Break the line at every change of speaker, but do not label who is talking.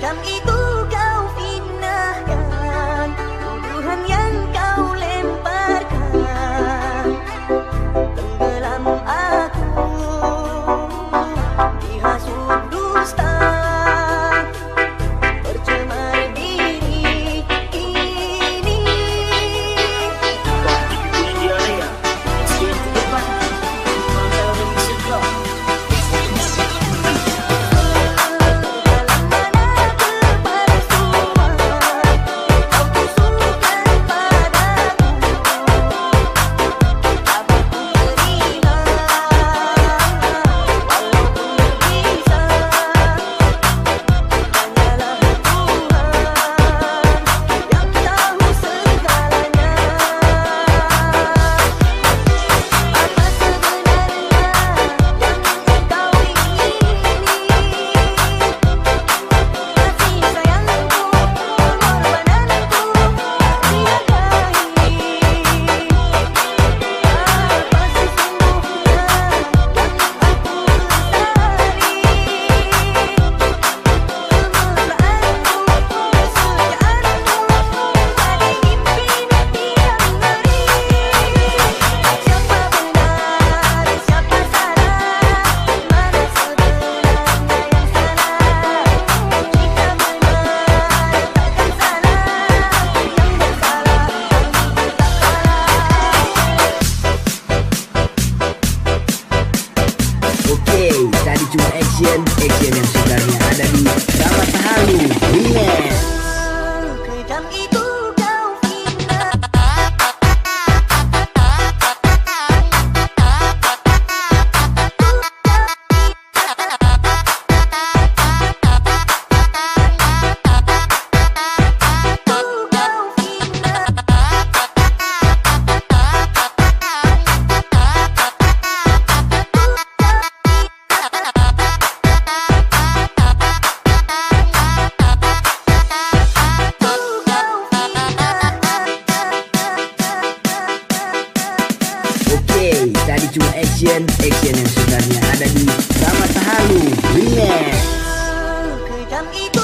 Kejam itu kau fitnahkan, tuduhan yang kau lemparkan. Tenggelam aku dihasut dusta, tercemar diri ini.
Tadi cuma action yang sebenarnya ada di Ramata Halu Remix.
Kejam itu kau fitnah.
Tadi cuma action yang sebenarnya ada di Ramata Halu Remix.
Kejam itu